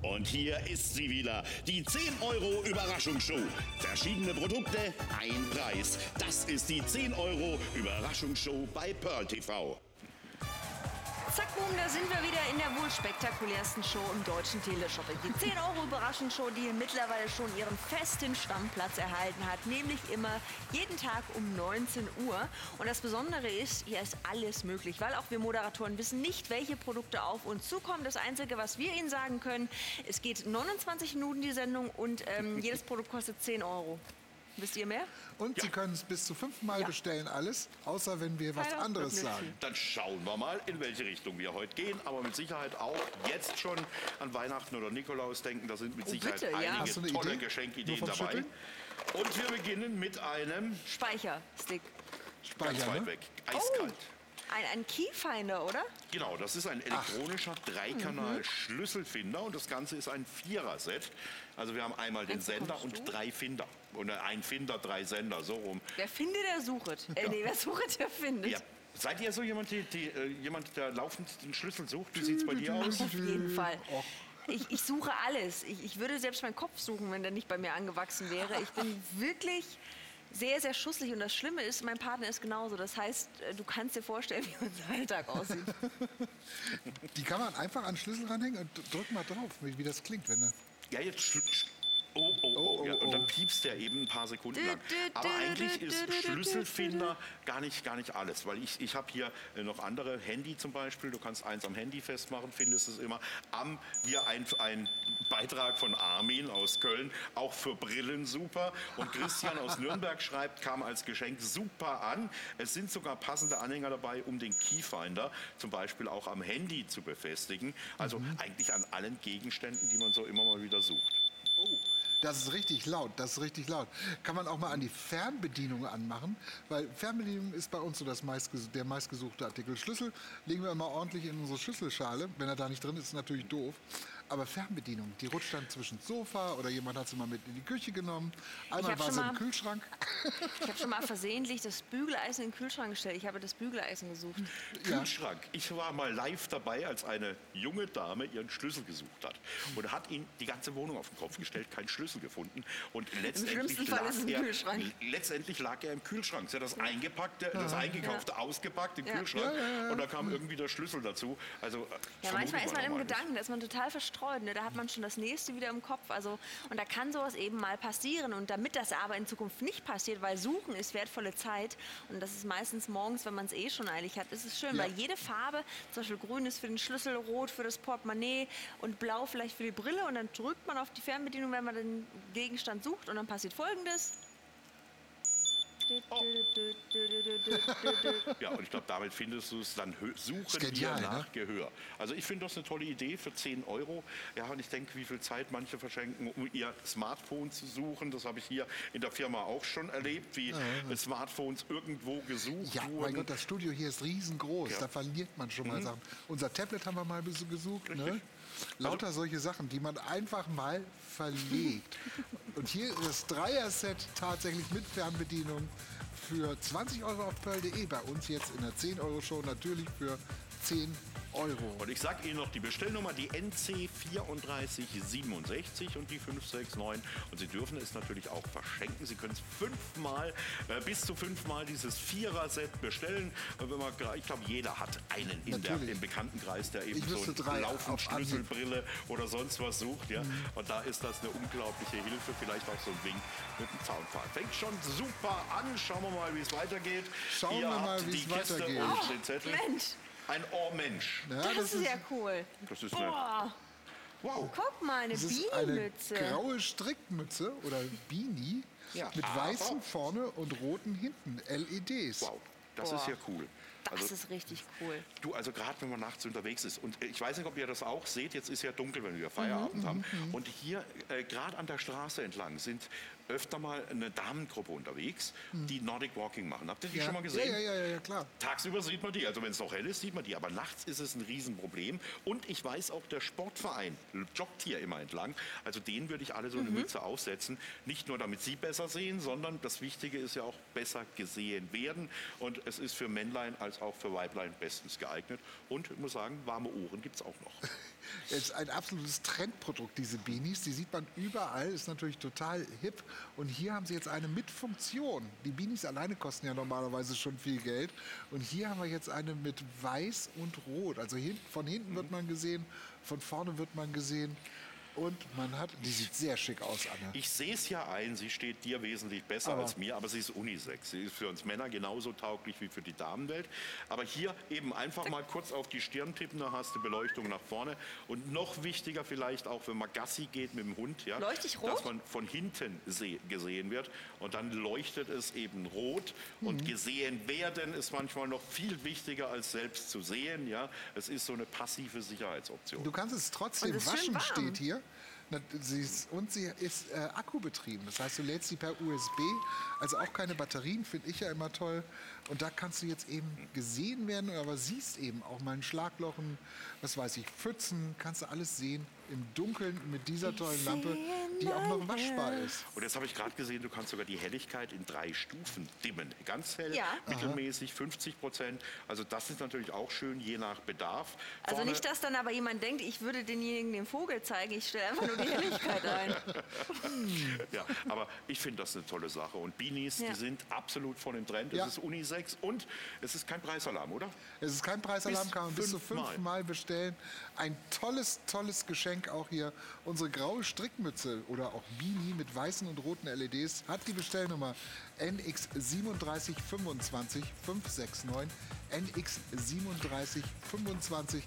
Und hier ist sie wieder, die 10€ Überraschungsshow. Verschiedene Produkte, ein Preis. Das ist die 10€ Überraschungsshow bei Pearl TV. Zack, boom, da sind wir wieder in der wohl spektakulärsten Show im deutschen Teleshopping. Die 10€ Überraschungsshow, die mittlerweile schon ihren festen Stammplatz erhalten hat. Nämlich immer jeden Tag um 19 Uhr. Und das Besondere ist, hier ist alles möglich. Weil auch wir Moderatoren wissen nicht, welche Produkte auf uns zukommen. Das Einzige, was wir Ihnen sagen können, es geht 29 Minuten die Sendung und jedes Produkt kostet 10€. Wisst ihr mehr? Und Sie können es bis zu 5-mal bestellen, alles, außer wenn wir was anderes sagen. Dann schauen wir mal, in welche Richtung wir heute gehen. Aber mit Sicherheit auch jetzt schon an Weihnachten oder Nikolaus denken. Da sind mit Sicherheit einige tolle Geschenkideen dabei. Und wir beginnen mit einem Speicherstick. Ganz weit weg, eiskalt. Ein Keyfinder, oder? Genau, das ist ein elektronischer Dreikanal-Schlüsselfinder und das Ganze ist ein 4er-Set. Also wir haben einmal den Sender und 3 Finder. Oder ein Finder, 3 Sender, so rum. Wer findet, der sucht. Nee, wer sucht, der findet. Ja. Seid ihr so jemand, der laufend den Schlüssel sucht? Wie sieht es bei dir aus? Auf jeden Fall. Ich suche alles. Ich würde selbst meinen Kopf suchen, wenn der nicht bei mir angewachsen wäre. Ich bin wirklich sehr, sehr schusselig. Und das Schlimme ist, mein Partner ist genauso. Das heißt, du kannst dir vorstellen, wie unser Alltag aussieht. Die kann man einfach an den Schlüssel ranhängen und drück mal drauf, wie das klingt, wenn er... Ja, jetzt... Ja, und dann piepst der eben ein paar Sekunden lang. Aber eigentlich ist Schlüsselfinder gar nicht alles. Weil ich habe hier noch andere, Handy zum Beispiel. Du kannst eins am Handy festmachen, findest es immer. Hier ein Beitrag von Armin aus Köln, auch für Brillen super. Und Christian aus Nürnberg schreibt, kam als Geschenk super an. Es sind sogar passende Anhänger dabei, um den Keyfinder zum Beispiel auch am Handy zu befestigen. Also eigentlich an allen Gegenständen, die man so immer mal wieder sucht. Das ist richtig laut, das ist richtig laut. Kann man auch mal an die Fernbedienung anmachen, weil Fernbedienung ist bei uns so der meistgesuchte Artikel. Schlüssel legen wir immer ordentlich in unsere Schüsselschale. Wenn er da nicht drin ist, ist natürlich doof. Aber Fernbedienung, die rutscht dann zwischen Sofa oder jemand hat sie mal mit in die Küche genommen. Einmal war sie im Kühlschrank. Ich habe schon mal versehentlich das Bügeleisen in den Kühlschrank gestellt. Ich habe das Bügeleisen gesucht. Kühlschrank. Ich war mal live dabei, als eine junge Dame ihren Schlüssel gesucht hat. Und hat ihn die ganze Wohnung auf den Kopf gestellt, keinen Schlüssel gefunden. Und letztendlich lag er im Kühlschrank. Sie hat das Eingekaufte ausgepackt im Kühlschrank. Und da kam irgendwie der Schlüssel dazu. Also, manchmal ist man im Gedanken, da ist man total verstreut. Ne? Da hat man schon das nächste wieder im Kopf. Also, und da kann sowas eben mal passieren. Und damit das aber in Zukunft nicht passiert, weil Suchen ist wertvolle Zeit. Und das ist meistens morgens, wenn man es eh schon eilig hat, ist es schön. Weil jede Farbe, zum Beispiel grün ist für den Schlüssel, rot für das Portemonnaie und blau vielleicht für die Brille. Und dann drückt man auf die Fernbedienung, wenn man den Gegenstand sucht. Und dann passiert Folgendes. Ja, und ich glaube, damit findest du es dann suchen wir nach Gehör. Also ich finde das eine tolle Idee für 10€. Ja, und ich denke, wie viel Zeit manche verschenken, um ihr Smartphone zu suchen. Das habe ich hier in der Firma auch schon erlebt, wie Smartphones irgendwo gesucht wurden. Mein Gott, das Studio hier ist riesengroß. Da verliert man schon mal Sachen. Unser Tablet haben wir mal gesucht. Ne? Lauter solche Sachen, die man einfach mal verlegt. Und hier das Dreier-Set tatsächlich mit Fernbedienung für 20€ auf pearl.de. Bei uns jetzt in der 10-Euro-Show natürlich für 10€. Und ich sage Ihnen noch die Bestellnummer, die NC 3467 und die 569. Und Sie dürfen es natürlich auch verschenken. Sie können es bis zu 5-mal dieses 4er-Set bestellen. Und wenn man, ich glaube, jeder hat einen im Bekanntenkreis, der eben so eine laufende Schlüsselbrille oder sonst was sucht. Ja? Und da ist das eine unglaubliche Hilfe. Vielleicht auch so ein Wink mit dem Zaunpfahl. Fängt schon super an. Schauen wir mal, wie es weitergeht. Schauen wir mal, wie es weitergeht. Und den Zettel. Mensch! Ein Ohrmensch. Ja, das ist ja cool. Das ist wow. Guck mal, eine Beanie-Mütze. Eine graue Strickmütze oder Beanie mit weißen vorne und roten hinten. LEDs. Wow, das ist ja cool. Das ist richtig cool. Du, also gerade wenn man nachts unterwegs ist und ich weiß nicht, ob ihr das auch seht, jetzt ist ja dunkel, wenn wir Feierabend haben. Und hier gerade an der Straße entlang sind öfter mal eine Damengruppe unterwegs, die Nordic Walking machen. Habt ihr die schon mal gesehen? Ja, klar. Tagsüber sieht man die, also wenn es noch hell ist, sieht man die. Aber nachts ist es ein Riesenproblem. Und ich weiß auch, der Sportverein joggt hier immer entlang. Also denen würde ich alle so eine Mütze aufsetzen. Nicht nur, damit sie besser sehen, sondern das Wichtige ist ja auch besser gesehen werden. Und es ist für Männlein als Preis auch für Weiblein bestens geeignet. Und ich muss sagen, warme Ohren gibt es auch noch. Es ist ein absolutes Trendprodukt, diese Beanies. Die sieht man überall, ist natürlich total hip. Und hier haben sie jetzt eine mit Funktion. Die Beanies alleine kosten ja normalerweise schon viel Geld. Und hier haben wir jetzt eine mit Weiß und Rot. Also von hinten wird man gesehen, von vorne wird man gesehen. Und die sieht sehr schick aus, Anne. Ich sehe es ja ein, sie steht dir wesentlich besser als mir, aber sie ist Unisex. Sie ist für uns Männer genauso tauglich wie für die Damenwelt. Aber hier eben einfach mal kurz auf die Stirn tippen, da hast du Beleuchtung nach vorne. Und noch wichtiger vielleicht auch, wenn man Gassi geht mit dem Hund, ja, Leuchtig rot? dass man von hinten gesehen wird. Und dann leuchtet es eben rot. Und gesehen werden ist manchmal noch viel wichtiger als selbst zu sehen. Ja. Es ist so eine passive Sicherheitsoption. Du kannst es trotzdem Und es ist schön waschen, warm. steht hier. Sie ist akkubetrieben. Das heißt, du lädst sie per USB. Also auch keine Batterien, finde ich ja immer toll. Und da kannst du jetzt eben gesehen werden, aber siehst eben auch mal ein Schlagloch, was weiß ich, Pfützen, kannst du alles sehen im Dunkeln mit dieser tollen Lampe, die auch noch waschbar ist. Und jetzt habe ich gerade gesehen, du kannst sogar die Helligkeit in 3 Stufen dimmen. Ganz hell, Ja. mittelmäßig, 50%. Also das ist natürlich auch schön, je nach Bedarf. Also Vorne- nicht, dass dann aber jemand denkt, ich würde denjenigen den Vogel zeigen. Ich stelle einfach nur die Helligkeit ein. Ja, aber ich finde das eine tolle Sache. Und Beanies, Ja. die sind absolut von dem Trend. Ja. Es ist Unisex und es ist kein Preisalarm, oder? Es ist kein Preisalarm, Bis kann man bis zu 5-mal. 5-mal bestellen. Ein tolles Geschenk auch hier. Unsere graue Strickmütze oder auch Beanie mit weißen und roten LEDs hat die Bestellnummer NX3725569. NX3725569.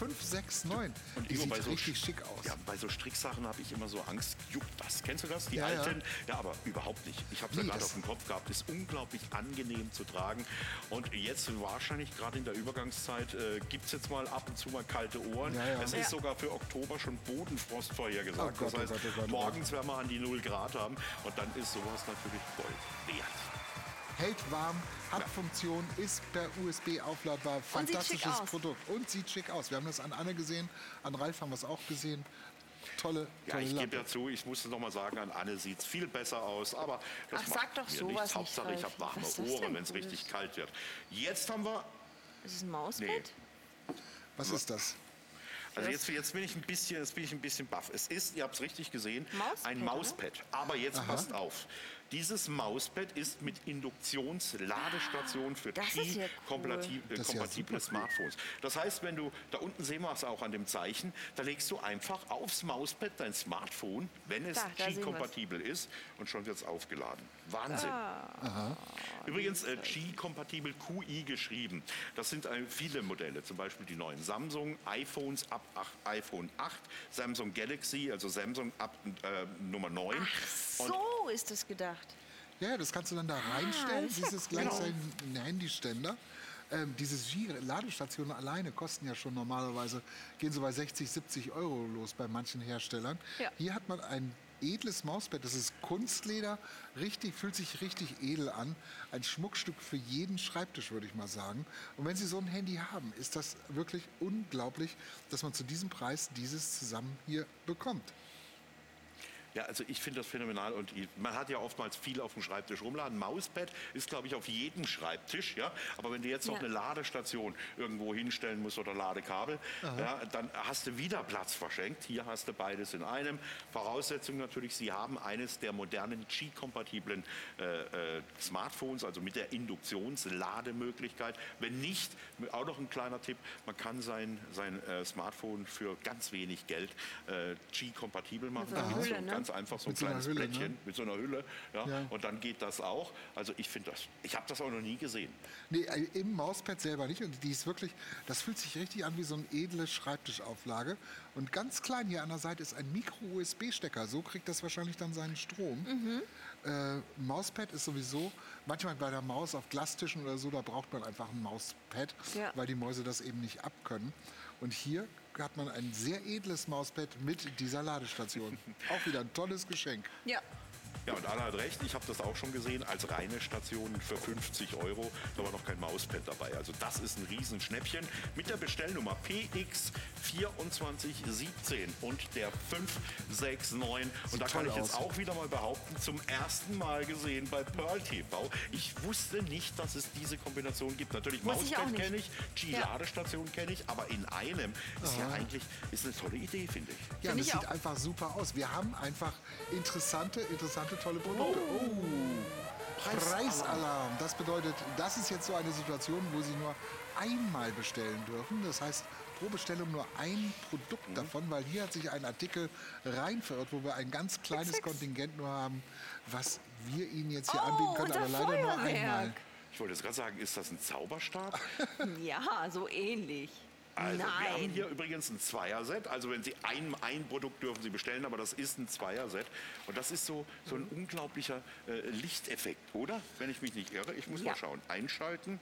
Und Die Ingo, sieht richtig schick aus. Ja, bei so Stricksachen habe ich immer so Angst, juckt das. Kennst du das? Die Ja, ja. alten? Ja, aber überhaupt nicht. Ich habe es ja Nee, gerade das- auf dem Kopf gehabt. Ist unglaublich angenehm zu tragen. Und jetzt wahrscheinlich gerade in der Übergangszeit gibt es jetzt mal ab und zu mal kalte Ohren. Ja, ja. Es ist sogar für Oktober schon Bodenfrost vorhergesagt. Oh Gott, das heißt, oh Gott, oh Gott, oh Gott. morgens werden wir an die 0 Grad haben. Und dann ist sowas natürlich Gold wert. Hält warm, hat Funktion, ist per USB aufladbar. Und sieht Fantastisches schick aus. Produkt. Und sieht schick aus. Wir haben das an Anne gesehen, an Ralf haben wir es auch gesehen. Tolle Ja, ich gebe Lampe. ja zu, ich muss es noch mal sagen, an Anne sieht es viel besser aus, aber das Ach, macht sag doch mir sowas nichts. nicht, Hauptsache, ich Ralf. habe warme Was ist das Ohren, denn wenn es Cooles? richtig kalt wird. Jetzt haben wir, Ist es ein Mauspad? Was ist das? also jetzt bin ich ein bisschen baff. Es ist, ihr habt es richtig gesehen, Mauspad, ein Mauspad. Aber jetzt passt auf. Dieses Mauspad ist mit Induktionsladestation für Das ist ja cool. Das ist ja kompatible super cool. Smartphones. Das heißt, wenn du, da unten sehen wir es auch an dem Zeichen, da legst du einfach aufs Mauspad dein Smartphone, wenn es Da sehen wir's. Qi-kompatibel ist, und schon wird es aufgeladen. Wahnsinn. Übrigens Qi-kompatibel, QI geschrieben. Das sind viele Modelle, zum Beispiel die neuen Samsung, iPhones ab iPhone 8, Samsung Galaxy, also Samsung ab Nummer 9. Und So ist es gedacht. Ja, das kannst du dann da reinstellen. das ist ja Dieses cool. gleichzeitig ein Handyständer. Diese Ladestationen alleine kosten ja schon normalerweise, gehen so bei 60, 70 Euro los bei manchen Herstellern. Ja. Hier hat man ein edles Mauspad, das ist Kunstleder, fühlt sich richtig edel an. Ein Schmuckstück für jeden Schreibtisch, würde ich mal sagen. Und wenn Sie so ein Handy haben, ist das wirklich unglaublich, dass man zu diesem Preis dieses zusammen hier bekommt. ja, also ich finde das phänomenal und man hat ja oftmals viel auf dem Schreibtisch rumladen. Mauspad ist, glaube ich, auf jedem Schreibtisch, ja. Aber wenn du jetzt noch Ja. eine Ladestation irgendwo hinstellen musst oder Ladekabel, ja, dann hast du wieder Platz verschenkt. Hier hast du beides in einem. Voraussetzung natürlich, Sie haben eines der modernen Qi-kompatiblen Smartphones, also mit der Induktionslademöglichkeit. Wenn nicht, auch noch ein kleiner Tipp, man kann sein Smartphone für ganz wenig Geld Qi-kompatibel machen. so einer Das ist Hülle, ne? ganz einfach so ein Mit so einer kleines Hülle, Plättchen ne? mit so einer Hülle. Ja, Ja. Und dann geht das auch. Also ich finde das, ich habe das auch noch nie gesehen. Nee, im Mauspad selber nicht. Und die ist wirklich, das fühlt sich richtig an wie so eine edle Schreibtischauflage. Und ganz klein hier an der Seite ist ein Micro-USB-Stecker. So kriegt das wahrscheinlich dann seinen Strom. Mauspad ist sowieso, manchmal bei der Maus auf Glastischen oder so, da braucht man einfach ein Mauspad, Ja. weil die Mäuse das eben nicht abkönnen. Und hier hat man ein sehr edles Mauspad mit dieser Ladestation. Auch wieder ein tolles Geschenk. Ja. Ja, und Anna hat recht, ich habe das auch schon gesehen, als reine Station für 50 €. Da war noch kein Mauspad dabei. Also das ist ein Riesenschnäppchen mit der Bestellnummer PX2417 und der 569. Und da kann ich jetzt auch wieder mal behaupten, zum ersten Mal gesehen bei Pearl TV. Ich wusste nicht, dass es diese Kombination gibt. Natürlich Mauspad kenne ich, G-Ladestation kenne ich, aber in einem ist ja eigentlich ist eine tolle Idee, finde ich. Ja, das sieht einfach super aus. Wir haben einfach interessante, tolle Produkte. Preisalarm. Das bedeutet, das ist jetzt so eine Situation, wo Sie nur einmal bestellen dürfen. Das heißt, pro Bestellung nur ein Produkt davon, weil hier hat sich ein Artikel rein verirrt, wo wir ein ganz kleines Kontingent nur haben, was wir Ihnen jetzt hier anbieten können, aber leider nur einmal. Ich wollte jetzt gerade sagen, ist das ein Zauberstab? Ja, so ähnlich. Also wir haben Nein. hier übrigens ein Zweierset. Also wenn Sie ein Produkt dürfen Sie bestellen, aber das ist ein Zweierset. Und das ist so ein unglaublicher Lichteffekt, oder? Wenn ich mich nicht irre. Ich muss mal schauen. Einschalten.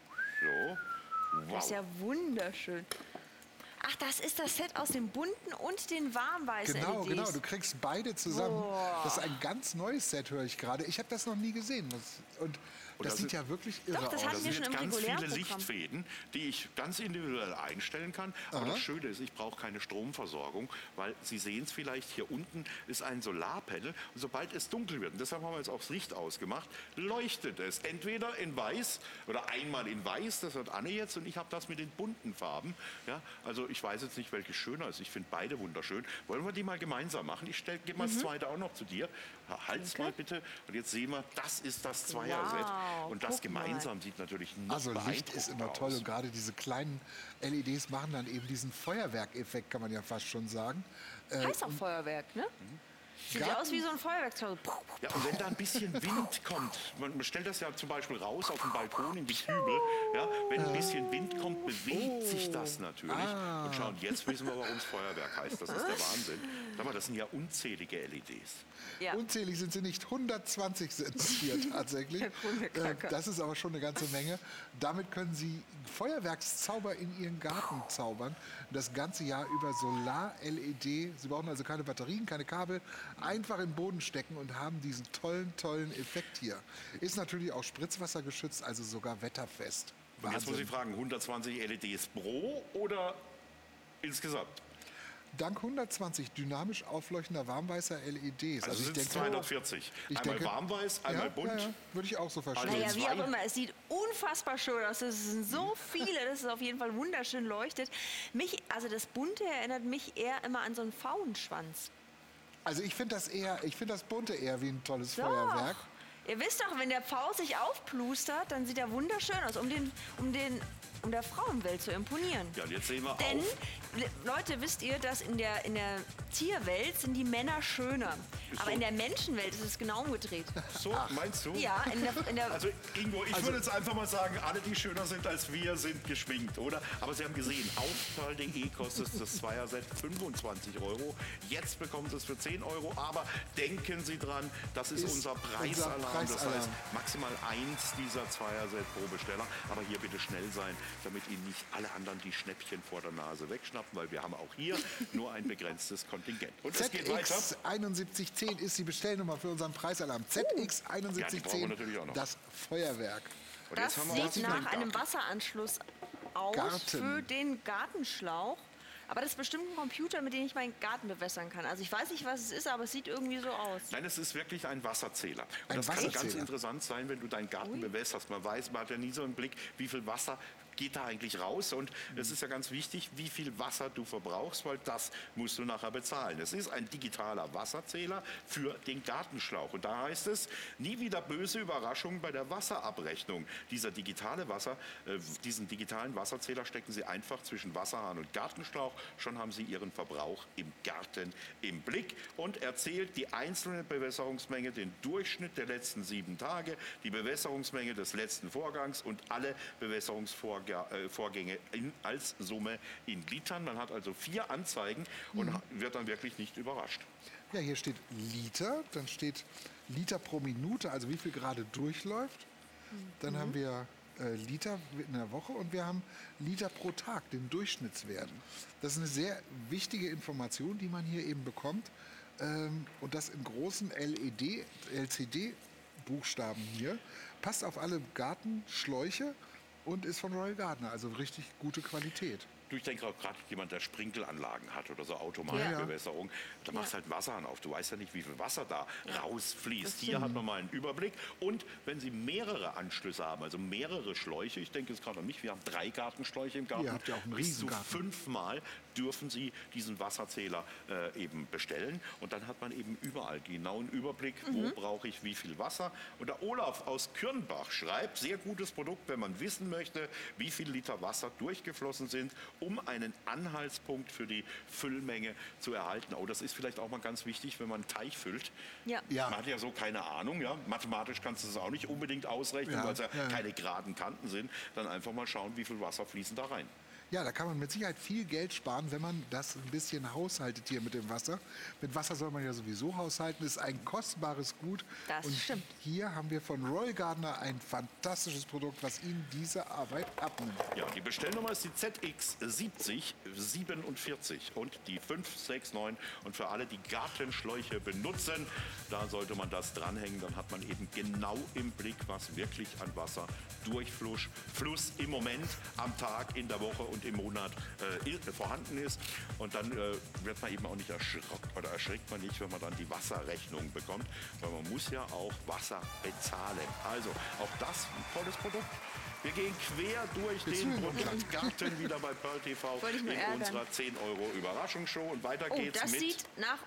So. Wow. Das ist ja wunderschön. Ach, das ist das Set aus dem bunten und den warmweißen LEDs. Genau. Du kriegst beide zusammen. Das ist ein ganz neues Set, höre ich gerade. Ich habe das noch nie gesehen. Und das sieht ja wirklich irre Doch, das aus. hatten wir Das schon sind im ganz regulären viele Programm. Lichtfäden, die ich ganz individuell einstellen kann. Aber das Schöne ist, ich brauche keine Stromversorgung, weil Sie sehen es vielleicht, hier unten ist ein Solarpanel. Und sobald es dunkel wird, und deshalb haben wir jetzt auch das Licht ausgemacht, leuchtet es. Entweder in weiß oder einmal in weiß, das hat Anne jetzt, und ich habe das mit den bunten Farben. Ja, also ich weiß jetzt nicht, welche schöner ist. Ich finde beide wunderschön. Wollen wir die mal gemeinsam machen? Ich gebe mal das zweite auch noch zu dir. Halt's mal bitte. Und jetzt sehen wir, das ist das Zweierset. Wow, Und das guck mal. gemeinsam sieht natürlich noch Also Licht ist immer toll aus. und gerade diese kleinen LEDs machen dann eben diesen Feuerwerkeffekt, kann man ja fast schon sagen. Heißt auch Feuerwerk, ne? Sieht ja aus wie so ein Feuerwerk. Ja, und wenn da ein bisschen Wind kommt, man stellt das ja zum Beispiel raus auf den Balkon in die Kübel, ja, wenn ein bisschen Wind kommt, bewegt sich das natürlich. Und schauen, jetzt wissen wir, warum es Feuerwerk heißt. Das ist der Wahnsinn. Sag mal, das sind ja unzählige LEDs. Ja. Unzählig sind sie nicht, 120 sind es hier tatsächlich. Das ist aber schon eine ganze Menge. Damit können Sie Feuerwerkszauber in Ihren Garten zaubern. Das ganze Jahr über Solar-LED. Sie brauchen also keine Batterien, keine Kabel. Einfach in den Boden stecken und haben diesen tollen Effekt hier. Ist natürlich auch spritzwassergeschützt, also sogar wetterfest. Und jetzt muss ich Wahnsinn. fragen, 120 LEDs pro oder insgesamt? Dank 120 dynamisch aufleuchtender warmweißer LEDs. Also sind es 240. ich Einmal denke- warmweiß, einmal bunt. Ja, würde ich auch so verstehen. Also Naja, wie zwei. auch immer, es sieht unfassbar schön aus. Es sind so viele, dass es auf jeden Fall wunderschön leuchtet. Also das Bunte erinnert mich eher immer an so einen Pfauenschwanz. Also ich finde das Bunte eher wie ein tolles Doch. Feuerwerk. Ihr wisst doch, wenn der Pfau sich aufplustert, dann sieht er wunderschön aus, um der Frauenwelt zu imponieren. Ja, und jetzt sehen wir Denn, auf. Leute, wisst ihr, dass in der Tierwelt sind die Männer schöner. Aber in der Menschenwelt ist es genau umgedreht. So, meinst du? Ja, in der Also Ingo, ich würde jetzt einfach mal sagen, alle, die schöner sind als wir, sind geschminkt, oder? Aber Sie haben gesehen, auf pearl.de kostet das Zweierset 25 €. Jetzt bekommt es für 10 €. Aber denken Sie dran, das ist unser Preisalarm. Das heißt, maximal 1 dieser Zweierset pro Besteller. Aber hier bitte schnell sein, damit Ihnen nicht alle anderen die Schnäppchen vor der Nase wegschnappen, weil wir haben auch hier nur ein begrenztes Kontingent. Und es geht weiter. ZX7110 ist die Bestellnummer für unseren Preisalarm. Ja, die brauchen wir ZX7110, natürlich auch noch. das Feuerwerk. Und Das jetzt haben wir sieht auch nach den einem Garten. Wasseranschluss aus Garten. für den Gartenschlauch. Aber das ist bestimmt ein Computer, mit dem ich meinen Garten bewässern kann. Also ich weiß nicht, was es ist, aber es sieht irgendwie so aus. Nein, es ist wirklich ein Wasserzähler. Und Ein das kann ganz Wasserzähler. interessant sein, wenn du deinen Garten bewässerst. Man hat ja nie so einen Blick, wie viel Wasser geht da eigentlich raus. Und es ist ja ganz wichtig, wie viel Wasser du verbrauchst, weil das musst du nachher bezahlen. Es ist ein digitaler Wasserzähler für den Gartenschlauch. Und da heißt es, nie wieder böse Überraschungen bei der Wasserabrechnung. Diesen digitalen Wasserzähler stecken Sie einfach zwischen Wasserhahn und Gartenschlauch. Schon haben Sie Ihren Verbrauch im Garten im Blick und erzählt die einzelne Bewässerungsmenge, den Durchschnitt der letzten 7 Tage, die Bewässerungsmenge des letzten Vorgangs und alle Bewässerungsvorgänge als Summe in Litern. Man hat also 4 Anzeigen und wird dann wirklich nicht überrascht. Ja, hier steht Liter, dann steht Liter pro Minute, also wie viel gerade durchläuft. Dann haben wir Liter in der Woche und wir haben Liter pro Tag, den Durchschnittswert. Das ist eine sehr wichtige Information, die man hier eben bekommt. und das in großen LCD-Buchstaben hier. Passt auf alle Gartenschläuche und ist von Royal Gardner, also richtig gute Qualität. Du, ich denke auch gerade jemand, der Sprinkelanlagen hat oder so Automatikbewässerung, da machst halt Wasserhahn auf. Du weißt ja nicht, wie viel Wasser da rausfließt. Hier hat man mal einen Überblick. Und wenn Sie mehrere Anschlüsse haben, also mehrere Schläuche, ich denke jetzt gerade an mich, wir haben 3 Gartenschläuche im Garten. Ihr habt ja auch einen bis zu Riesengarten. 5-mal dürfen Sie diesen Wasserzähler eben bestellen. Und dann hat man eben überall genauen Überblick, wo brauche ich wie viel Wasser. Und der Olaf aus Kürnbach schreibt, sehr gutes Produkt, wenn man wissen möchte, wie viel Liter Wasser durchgeflossen sind, um einen Anhaltspunkt für die Füllmenge zu erhalten. Oh, das ist vielleicht auch mal ganz wichtig, wenn man einen Teich füllt. Ja. Ja. Man hat ja so keine Ahnung, ja. Mathematisch kannst du es auch nicht unbedingt ausrechnen, Ja, weil es ja ja. keine geraden Kanten sind. Dann einfach mal schauen, wie viel Wasser fließen da rein. Ja, da kann man mit Sicherheit viel Geld sparen, wenn man das ein bisschen haushaltet hier mit dem Wasser. Mit Wasser soll man ja sowieso haushalten, ist ein kostbares Gut. Das und stimmt. hier haben wir von Royal Gardner ein fantastisches Produkt, was Ihnen diese Arbeit abnimmt. Ja, die Bestellnummer ist die ZX7047 und die 569. Und für alle, die Gartenschläuche benutzen, da sollte man das dranhängen. Dann hat man eben genau im Blick, was wirklich an Wasser Fluss im Moment, am Tag, in der Woche und im Monat vorhanden ist. Und dann wird man eben auch nicht erschreckt man nicht, wenn man dann die Wasserrechnung bekommt, weil man muss ja auch Wasser bezahlen. Also auch das ein tolles Produkt. Wir gehen quer durch den Produktgarten wieder bei Pearl TV Wollte ich nur in ärgern. unserer 10 € Überraschungsshow. Und weiter Oh, geht's das mit... sieht nach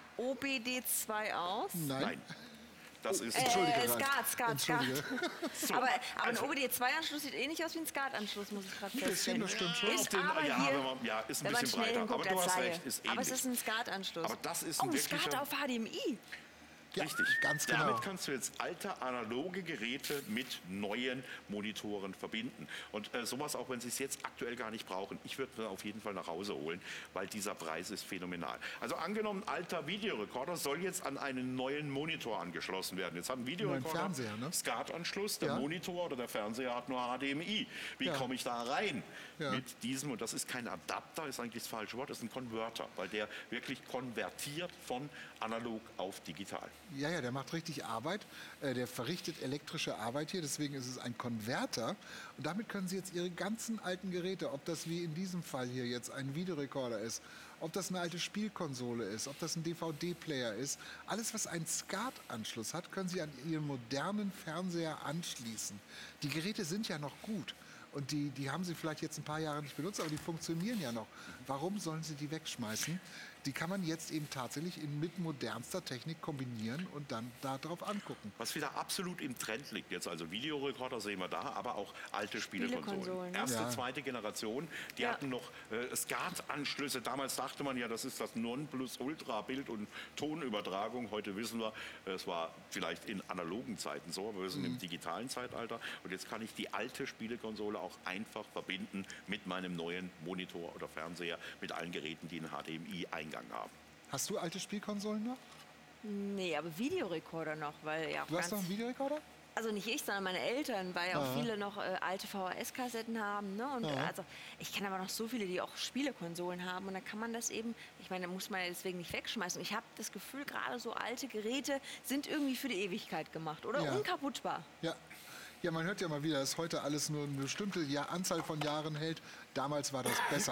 OBD2 aus. Nein. Das ist... Entschuldige, Ralf. Skat. Entschuldige. Aber ein also- OBD2-Anschluss sieht ähnlich aus wie ein Skat-Anschluss, muss ich gerade Ein bisschen, feststellen. das stimmt schon. Ist Den- aber ja, hier, wenn man- ja, ist ein wenn man bisschen schnell breiter. hinguckt, Aber du hast als Laie. recht, ist Aber es ähnlich. ist ein Skat-Anschluss. Aber das ist oh, ein ein wirklicher... Skat auf HDMI. Ja, Richtig. ganz genau. Damit kannst du jetzt alte analoge Geräte mit neuen Monitoren verbinden. Und sowas, auch wenn Sie es jetzt aktuell gar nicht brauchen, ich würde es auf jeden Fall nach Hause holen, weil dieser Preis ist phänomenal. Also angenommen, alter Videorekorder soll jetzt an einen neuen Monitor angeschlossen werden. Jetzt hat ein Videorekorder Neuen Fernseher, ne? SCART-Anschluss, der Ja. Monitor oder der Fernseher hat nur HDMI. Wie Ja. komme ich da rein? Ja. Mit diesem, und das ist kein Adapter, ist eigentlich das falsche Wort, das ist ein Konverter, weil der wirklich konvertiert von analog auf digital. Ja, der macht richtig Arbeit. Der verrichtet elektrische Arbeit hier. Deswegen ist es ein Konverter. Und damit können Sie jetzt Ihre ganzen alten Geräte, ob das wie in diesem Fall hier jetzt ein Videorekorder ist, ob das eine alte Spielkonsole ist, ob das ein DVD-Player ist, alles, was einen SCART-Anschluss hat, können Sie an Ihren modernen Fernseher anschließen. Die Geräte sind ja noch gut. Und die haben Sie vielleicht jetzt ein paar Jahre nicht benutzt, aber die funktionieren ja noch. Warum sollen Sie die wegschmeißen? Die kann man jetzt eben tatsächlich mit modernster Technik kombinieren und dann darauf angucken. Was wieder absolut im Trend liegt jetzt, also Videorekorder sehen wir da, aber auch alte Spielekonsolen. Spielekonsolen, ne? Erste, Ja. zweite Generation, die Ja. hatten noch SCART-Anschlüsse. Damals dachte man ja, das ist das Nonplusultra Bild- und Tonübertragung. Heute wissen wir, es war vielleicht in analogen Zeiten so, aber wir sind im digitalen Zeitalter. Und jetzt kann ich die alte Spielekonsole auch einfach verbinden mit meinem neuen Monitor oder Fernseher, mit allen Geräten, die einen HDMI-Eingang haben. Hast du alte Spielkonsolen noch? Nee, aber Videorekorder noch, weil ja auch Du hast noch ganz... einen Videorekorder? Also nicht ich, sondern meine Eltern, weil ja auch viele noch alte VHS-Kassetten haben. Ne? Und also ich kenne aber noch so viele, die auch Spielekonsolen haben. Und da kann man das eben, ich meine, da muss man ja deswegen nicht wegschmeißen. Und ich habe das Gefühl, gerade so alte Geräte sind irgendwie für die Ewigkeit gemacht oder Ja. unkaputtbar. Ja. Ja, man hört ja mal wieder, dass heute alles nur eine bestimmte Anzahl von Jahren hält. Damals war das besser.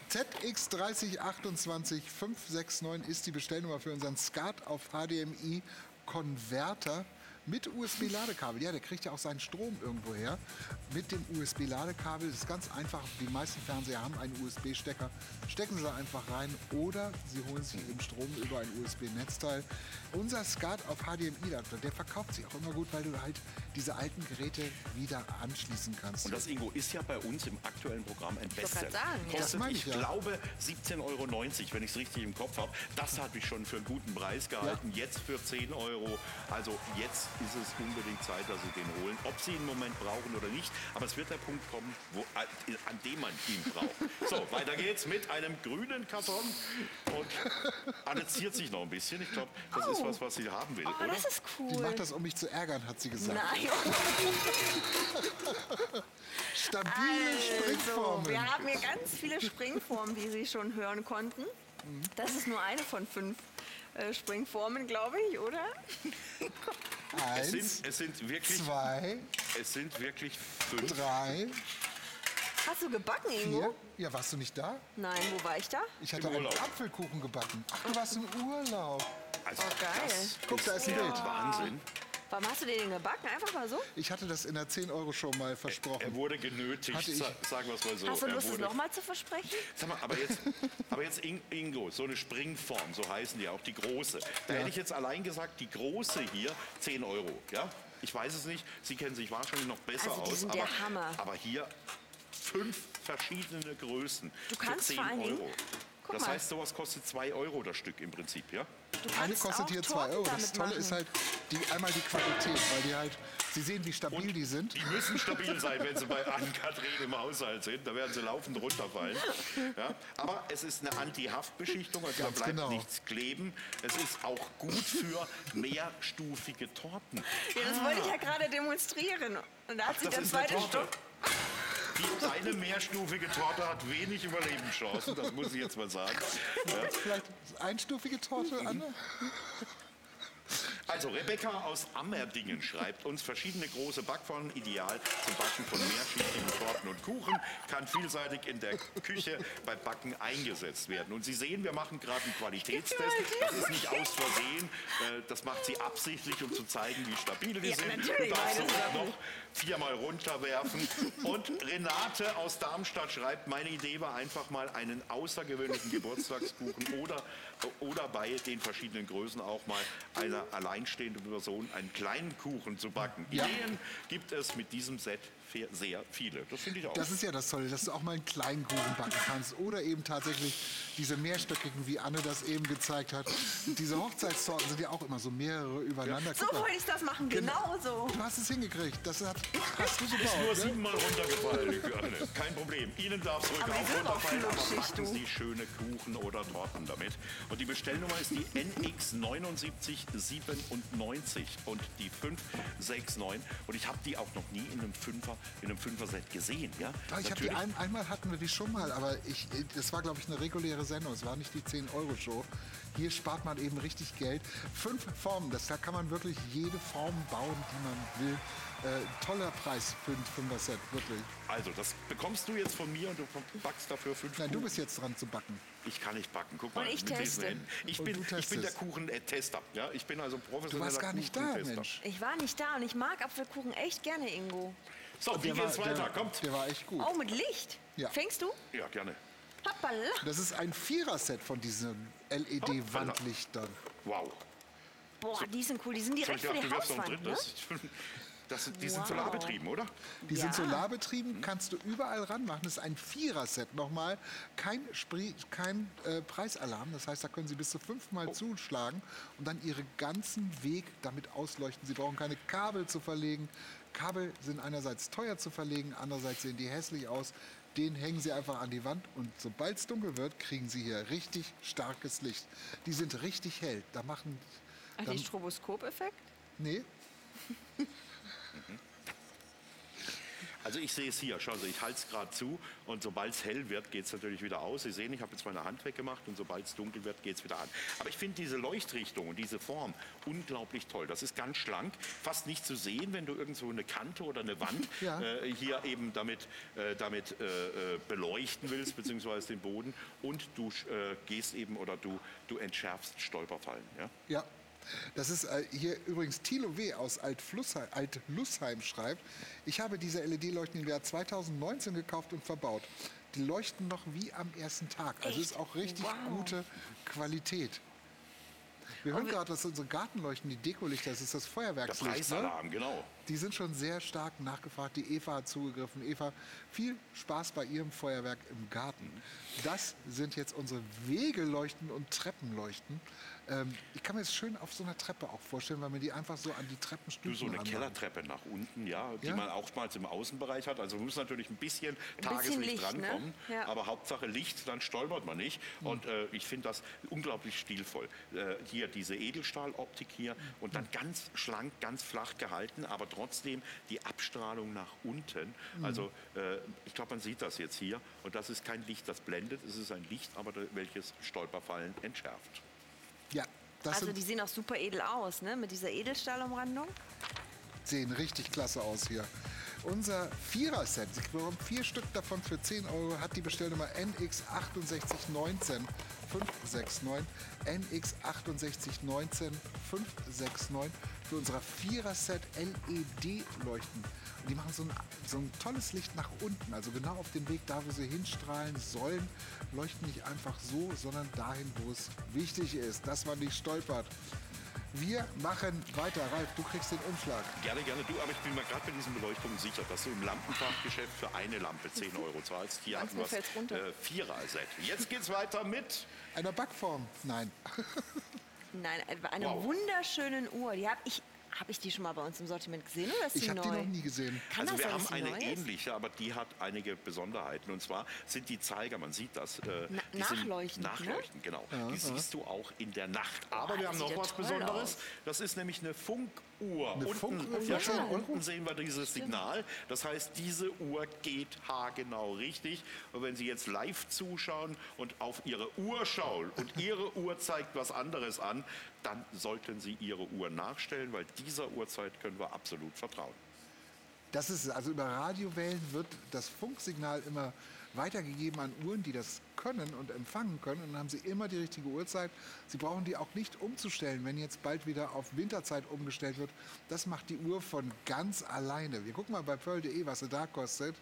ZX3028569 ist die Bestellnummer für unseren SCART auf HDMI Konverter mit USB-Ladekabel. Ja, der kriegt ja auch seinen Strom irgendwo her. Mit dem USB-Ladekabel ist ganz einfach. Die meisten Fernseher haben einen USB-Stecker. Stecken Sie da einfach rein oder Sie holen sich eben Strom über ein USB-Netzteil. Unser SCART auf HDMI-Adapter, der verkauft sich auch immer gut, weil du halt diese alten Geräte wieder anschließen kannst. Und das, Ingo, ist ja bei uns im aktuellen Programm ein wollte Bestseller. gerade sagen, ja. Das Kostet, meine ich ich, ja. glaube, 17,90 €, wenn ich es richtig im Kopf habe. Das habe ich schon für einen guten Preis gehalten. Jetzt für 10 €. Also jetzt ist es unbedingt Zeit, dass Sie den holen. Ob Sie ihn im Moment brauchen oder nicht. Aber es wird der Punkt kommen, an dem man ihn braucht. So, weiter geht's mit einem grünen Karton. Und Anne ziert sich noch ein bisschen. Ich glaube, das ist was sie haben will, Oh, oder? das ist Die cool. macht das, um mich zu ärgern, hat sie gesagt. Nein, Stabile Springformen. wir haben hier ganz viele Springformen, wie Sie schon hören konnten. Das ist nur eine von 5. Springformen, glaube ich, oder? Eins, Es sind wirklich, zwei, es sind wirklich 5. 3, Hast du gebacken, Ingo? 4. Ja, warst du nicht da? Nein, wo war ich da? Ich hatte Im einen Urlaub. Apfelkuchen gebacken. Ach, du warst im Urlaub. Also Oh, geil. das Guck, da ist ein der Bild. Wahnsinn. Warum hast du den gebacken? Einfach mal so? Ich hatte das in der 10-Euro-Show mal Er versprochen. wurde genötigt, Hatte ich- sagen wir es mal so. Hast du Er Lust, es wurde- nochmal zu versprechen? Sag mal, aber jetzt Ingo, so eine Springform, so heißen die auch, die große. Da Ja. hätte ich jetzt allein gesagt, die große hier, 10 Euro. Ja? Ich weiß es nicht, Sie kennen sich wahrscheinlich noch besser Also die aus. sind der Hammer. Aber hier 5 verschiedene Größen Du für kannst 10 vor allen Dingen- Euro. Guck Das mal. heißt, sowas kostet 2 Euro das Stück im Prinzip, ja? Du Eine kannst kostet auch hier 2 Torten Euro. Das damit Tolle machen. ist halt einmal die Qualität, weil die halt, Sie sehen, wie stabil die sind. Die müssen stabil sein, wenn sie bei Ann-Kathrin im Haushalt sind. Da werden sie laufend runterfallen. Ja? Aber es ist eine Anti-Haftbeschichtung, also Ganz da bleibt genau. nichts kleben. Es ist auch gut für mehrstufige Torten. Ja, das wollte ich ja gerade demonstrieren. Und da hat sich Das der ist eine zweite Torte. Stock. Eine mehrstufige Torte hat wenig Überlebenschancen, das muss ich jetzt mal sagen. Ja. Vielleicht einstufige Torte, Anne? Also Rebecca aus Ammerdingen schreibt uns, verschiedene große Backformen, ideal zum Backen von mehrschichtigen Torten und Kuchen, kann vielseitig in der Küche beim Backen eingesetzt werden. Und Sie sehen, wir machen gerade einen Qualitätstest. Das ist nicht aus Versehen, das macht sie absichtlich, um zu zeigen, wie stabil die Ja, sind. natürlich, Du darfst meine sie Sachen. noch 4-mal runterwerfen. Und Renate aus Darmstadt schreibt, meine Idee war einfach mal einen außergewöhnlichen Geburtstagskuchen oder bei den verschiedenen Größen auch mal einer alleinstehenden Person einen kleinen Kuchen zu backen. Ja. Ideen gibt es mit diesem Set sehr viele. Das finde ich auch. Das ist ja das Tolle, dass du auch mal einen kleinen Kuchen backen kannst. Oder eben tatsächlich diese mehrstöckigen, wie Anne das eben gezeigt hat. Diese Hochzeitstorten sind ja auch immer so mehrere übereinander. So Guck mal, wollte ich das machen, genau so. du hast es hingekriegt. Das hast du Ist nur gebaut. Ne? 7-mal runtergefallen, die Anne. Kein Problem. Ihnen darf es ruhig Aber die auch sind auch runterfallen, aber flutschig, backen du. Sie schöne Kuchen oder Torten damit. Und die Bestellnummer ist die NX7997 und die 569. Und ich habe die auch noch nie in einem Fünfer-Set gesehen. Ja? Ah, ich habe die Natürlich. einmal hatten wir die schon mal, aber das war, glaube ich, eine reguläre Sendung. Es war nicht die 10-Euro-Show. Hier spart man eben richtig Geld. 5 Formen, da kann man wirklich jede Form bauen, die man will. Toller Preis für ein 5er-Set, wirklich. Also, das bekommst du jetzt von mir und du backst dafür 5 Nein, du Kuchen. bist jetzt dran zu backen. Ich kann nicht backen. Guck mal, Und ich mit diesen teste. Händen. Ich Und bin du der testest. Kuchen-Tester. Ja? Ich bin also Du professioneller warst gar nicht da, Kuchentester. Mensch. Ich war nicht da und ich mag Apfelkuchen echt gerne, Ingo. So, wie geht's weiter? Kommt. Der war echt gut. Oh, mit Licht. Ja. Fängst du? Ja, gerne. Hoppala. Das ist ein 4er-Set von diesen LED-Wandlichtern. Wow. Boah, die sind cool. Die sind So, direkt ich für dachte, die du wirfst noch ein Hauswand, ne? drittes. Die sind Wow. solarbetrieben, oder? Die sind Ja. solarbetrieben, kannst du überall ranmachen. Das ist ein 4er-Set nochmal. Kein Preisalarm. Das heißt, da können Sie bis zu 5-mal zuschlagen und dann Ihren ganzen Weg damit ausleuchten. Sie brauchen keine Kabel zu verlegen. Kabel sind einerseits teuer zu verlegen, andererseits sehen die hässlich aus. Den hängen Sie einfach an die Wand und sobald es dunkel wird, kriegen Sie hier richtig starkes Licht. Die sind richtig hell. Da machen... Ach, dann- den Stroboskop-Effekt? Nee, Also ich sehe es hier, schauen Sie, ich halte es gerade zu und sobald es hell wird, geht es natürlich wieder aus. Sie sehen, ich habe jetzt meine Hand weggemacht und sobald es dunkel wird, geht es wieder an. Aber ich finde diese Leuchtrichtung und diese Form unglaublich toll. Das ist ganz schlank, fast nicht zu sehen, wenn du irgendwo eine Kante oder eine Wand Ja. hier eben damit beleuchten willst, beziehungsweise den Boden. Und du gehst eben oder du entschärfst Stolperfallen. Ja? Ja, das ist hier übrigens Thilo W. aus Alt-Lussheim schreibt, ich habe diese LED-Leuchten im Jahr 2019 gekauft und verbaut. Die leuchten noch wie am ersten Tag. Also Echt? ist auch richtig Wow. gute Qualität. Wir hören gerade, dass unsere Gartenleuchten, die Dekolichter, das ist das Der Feuerwerkslicht. Ne? Preisalarm, genau. Die sind schon sehr stark nachgefragt. Die Eva hat zugegriffen. Eva, viel Spaß bei ihrem Feuerwerk im Garten. Das sind jetzt unsere Wegeleuchten und Treppenleuchten. Ich kann mir das schön auf so einer Treppe auch vorstellen, weil man die einfach so an die Treppenstufen Du, so eine ranmacht. Kellertreppe nach unten, ja, die Ja. man oftmals im Außenbereich hat. Also man muss natürlich ein bisschen bisschen Tageslicht Licht, ne? rankommen, Ja. aber Hauptsache Licht, dann stolpert man nicht. Und ich finde das unglaublich stilvoll. Hier diese Edelstahloptik hier und dann ganz schlank, ganz flach gehalten, aber trotzdem die Abstrahlung nach unten. Also ich glaube, man sieht das jetzt hier. Und das ist kein Licht, das blendet, es ist ein Licht, aber welches Stolperfallen entschärft. Ja, Das Also sind, die sehen auch super edel aus, ne? Mit dieser Edelstahlumrandung. sehen richtig klasse aus hier. Unser Vierer-Set, Sie bekommen 4 Stück davon für 10 Euro, hat die Bestellnummer NX6819569. NX6819569 für unser Vierer-Set LED-Leuchten. Und die machen so ein tolles Licht nach unten, also genau auf dem Weg, da wo sie hinstrahlen sollen, leuchten nicht einfach so, sondern dahin, wo es wichtig ist, dass man nicht stolpert. Wir machen weiter. Ralf, du kriegst den Umschlag. Gerne, gerne. Du, aber ich bin mir gerade bei diesen Beleuchtungen sicher, dass du im Lampenfachgeschäft für eine Lampe 10 Euro zahlst. Hier hatten wir fällt's runter. Vierer-Set. Jetzt geht's weiter mit... Einer Backform? Nein. Nein, eine Wow. wunderschöne Uhr. Die habe ich die schon mal bei uns im Sortiment gesehen oder ist die Ich habe neu? die noch nie gesehen. Kann Also das wir sein, haben dass die eine neu ist? ähnliche, aber die hat einige Besonderheiten. Und zwar sind die Zeiger, man sieht das. Die sind nachleuchtend, nachleuchtend, genau. Die siehst du auch in der Nacht. Aber wir das haben sieht noch ja was toll Besonderes. aus. Das ist nämlich eine Funkuhr. Eine Funkuhr für ja, 10 Euro? unten sehen wir dieses Signal. Das heißt, diese Uhr geht haargenau richtig. Und wenn Sie jetzt live zuschauen und auf Ihre Uhr schauen und Ihre Uhr zeigt was anderes an, dann sollten Sie Ihre Uhr nachstellen, weil dieser Uhrzeit können wir absolut vertrauen. Das ist es. Also über Radiowellen wird das Funksignal immer weitergegeben an Uhren, die das können und empfangen können. Und dann haben sie immer die richtige Uhrzeit. Sie brauchen die auch nicht umzustellen, wenn jetzt bald wieder auf Winterzeit umgestellt wird. Das macht die Uhr von ganz alleine. Wir gucken mal bei pearl.de, was sie da kostet.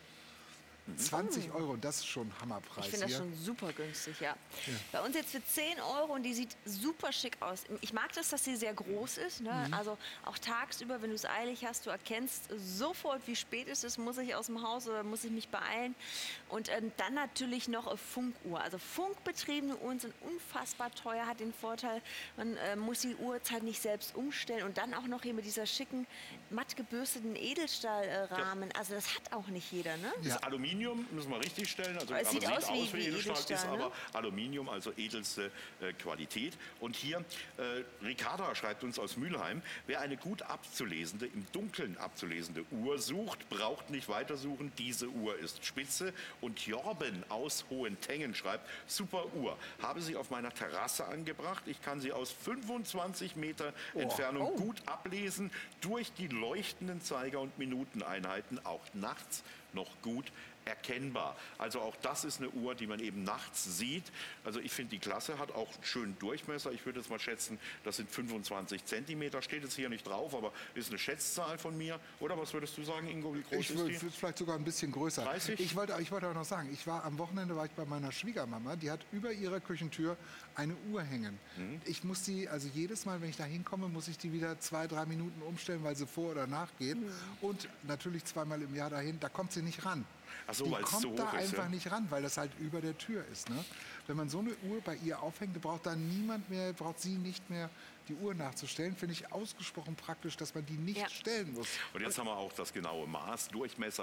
20 Euro, das ist schon ein Hammerpreis. Ich finde das hier. schon super günstig, ja. Bei uns jetzt für 10 Euro und die sieht super schick aus. Ich mag das, dass sie sehr groß ist. Ne? Also auch tagsüber, wenn du es eilig hast, du erkennst sofort, wie spät es ist, muss ich aus dem Haus oder muss ich mich beeilen. Und dann natürlich noch eine Funkuhr. Also funkbetriebene Uhren sind unfassbar teuer, hat den Vorteil, man muss die Uhrzeit nicht selbst umstellen und dann auch noch hier mit dieser schicken, matt gebürsteten Edelstahlrahmen. Also das hat auch nicht jeder, ne? Das ist Aluminium, müssen wir richtig stellen. Also, Es sieht aus wie Edelstahl, ist Edelstahl, ne? aber Aluminium, also edelste Qualität. Und hier, Ricarda schreibt uns aus Mülheim, wer eine gut abzulesende, im Dunkeln abzulesende Uhr sucht, braucht nicht weitersuchen, diese Uhr ist spitze. Und Jorben aus Hohentengen schreibt, super Uhr, habe sie auf meiner Terrasse angebracht. Ich kann sie aus 25 Meter Entfernung gut ablesen, durch die leuchtenden Zeiger und Minuteneinheiten, auch nachts noch gut erkennbar. Also auch das ist eine Uhr, die man eben nachts sieht. Also ich finde, die Klasse hat auch einen schönen Durchmesser. Ich würde jetzt mal schätzen, das sind 25 Zentimeter. Steht jetzt hier nicht drauf, aber ist eine Schätzzahl von mir. Oder was würdest du sagen, Ingo, wie groß Ich ist würde die? vielleicht sogar ein bisschen größer. 30? Ich wollte auch noch sagen, am Wochenende war ich bei meiner Schwiegermama, die hat über ihrer Küchentür eine Uhr hängen. Ich muss die, also jedes Mal, wenn ich da hinkomme, muss ich die wieder 2-3 Minuten umstellen, weil sie vor oder nach geht. Und natürlich zweimal im Jahr dahin, da kommt sie nicht ran. Ach so, Die weil es kommt so da hoch ist, einfach ja? nicht ran, weil das halt über der Tür ist. Ne? Wenn man so eine Uhr bei ihr aufhängt, braucht da niemand mehr, braucht sie nicht mehr die Uhr nachzustellen. Finde ich ausgesprochen praktisch, dass man die nicht stellen muss. Und jetzt haben wir auch das genaue Maß. Durchmesser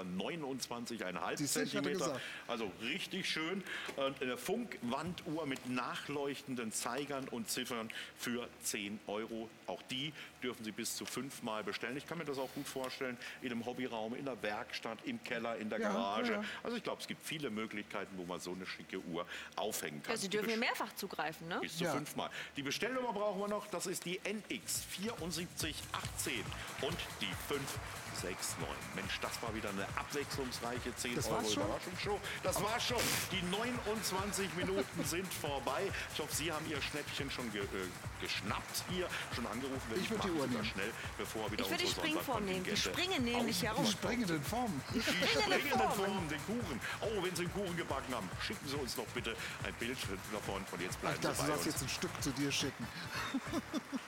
29,5 Siehst du, ich hatte Zentimeter. gesagt. Also richtig schön. Und eine Funkwanduhr mit nachleuchtenden Zeigern und Ziffern für 10 Euro. Auch die dürfen Sie bis zu 5-mal bestellen. Ich kann mir das auch gut vorstellen, in einem Hobbyraum, in der Werkstatt, im Keller, in der Ja, Garage. ja. Also ich glaube, es gibt viele Möglichkeiten, wo man so eine schicke Uhr aufhängen kann. Ja, Sie dürfen hier mehrfach zugreifen, ne? Bis zu Ja. 5-mal. Die Bestellnummer brauchen wir noch. Das ist die NX 7418 und die 569. Mensch, das war wieder eine abwechslungsreiche 10 Das Euro war's schon? Überraschungsshow. Das war's schon. Die 29 Minuten sind vorbei. Ich hoffe, Sie haben Ihr Schnäppchen schon geschnappt hier, schon angerufen. Wenn Ich würd die machen Uhr Sie das nehmen. schnell, bevor wieder Ich würde die unsere Springform nehmen. Die Sonderkontingente springen nämlich herum. Die springenden Formen. die springenden Formen. Formen, den Kuchen. Oh, wenn Sie einen Kuchen gebacken haben, schicken Sie uns doch bitte ein Bild davon. Und jetzt Ich bleiben dachte, Sie du bei sollst uns. jetzt ein Stück zu dir schicken.